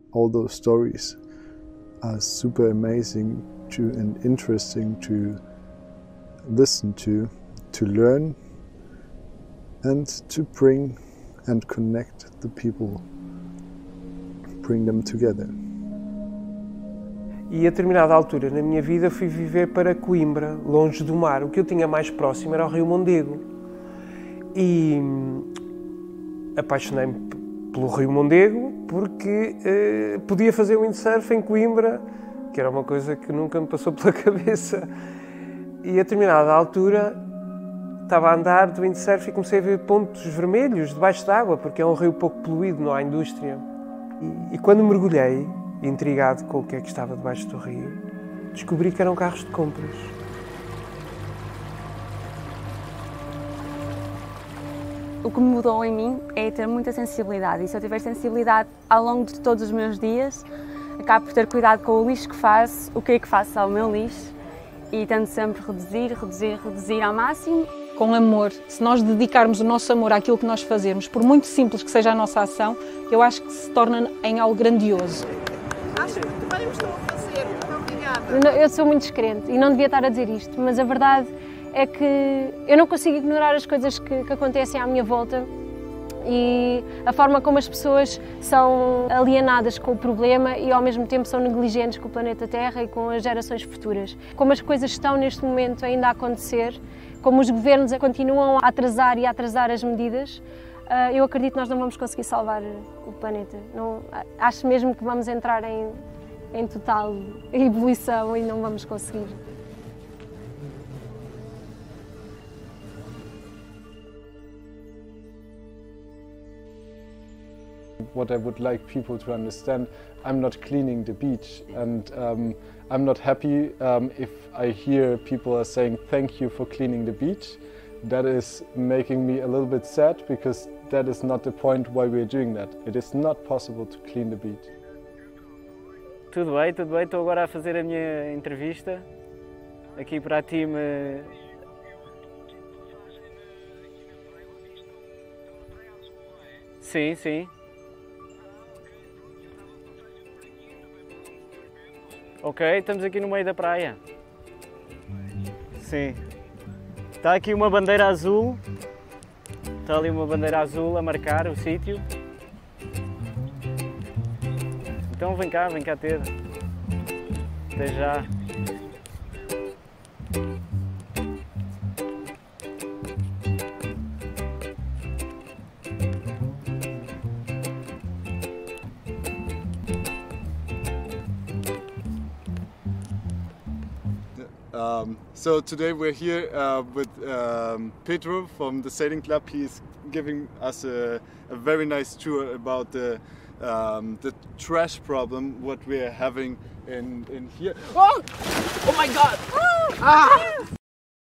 all those stories are super amazing and interesting to listen to learn, and to bring and connect the people, bring them together. E a determinada altura na minha vida fui viver para Coimbra, longe do mar. O que eu tinha mais próximo era o Rio Mondego. E apaixonei-me pelo Rio Mondego porque podia fazer windsurf em Coimbra, que era uma coisa que nunca me passou pela cabeça. E a determinada altura estava a andar de windsurf e comecei a ver pontos vermelhos debaixo d'água, porque é um rio pouco poluído, não há indústria. E quando mergulhei, intrigado com o que é que estava debaixo do rio, descobri que eram carros de compras. O que me mudou em mim é ter muita sensibilidade, e se eu tiver sensibilidade ao longo de todos os meus dias, acabo por ter cuidado com o lixo que faço, o que é que faço ao meu lixo, e tento sempre reduzir ao máximo. Com amor, se nós dedicarmos o nosso amor àquilo que nós fazemos, por muito simples que seja a nossa ação, eu acho que se torna em algo grandioso. Acho que muito bem o estão a fazer. Muito obrigada. Eu sou muito descrente e não devia estar a dizer isto, mas a verdade é que eu não consigo ignorar as coisas que acontecem à minha volta e a forma como as pessoas são alienadas com o problema e ao mesmo tempo são negligentes com o planeta Terra e com as gerações futuras. Como as coisas estão neste momento ainda a acontecer, como os governos continuam a atrasar e a atrasar as medidas, eu acredito que nós não vamos conseguir salvar o planeta. Não, acho mesmo que vamos entrar em total ebulição e não vamos conseguir. What I would like people to understand, I'm not cleaning the beach, and I'm not happy if I hear people are saying thank you for cleaning the beach. That is making me a little bit sad, because that is not the point why we're doing that. It is not possible to clean the beach. Tudo bem, estou agora a fazer a minha entrevista aqui para a Team. Sim, sim. Ok, estamos aqui no meio da praia. Sim. Está aqui uma bandeira azul. Está ali uma bandeira azul a marcar o sítio. Então vem cá ter. Até já. So today we're here with Pedro from the Sailing Club. He's giving us a very nice tour about the trash problem what we're having in here. Oh! Oh my God! Ah!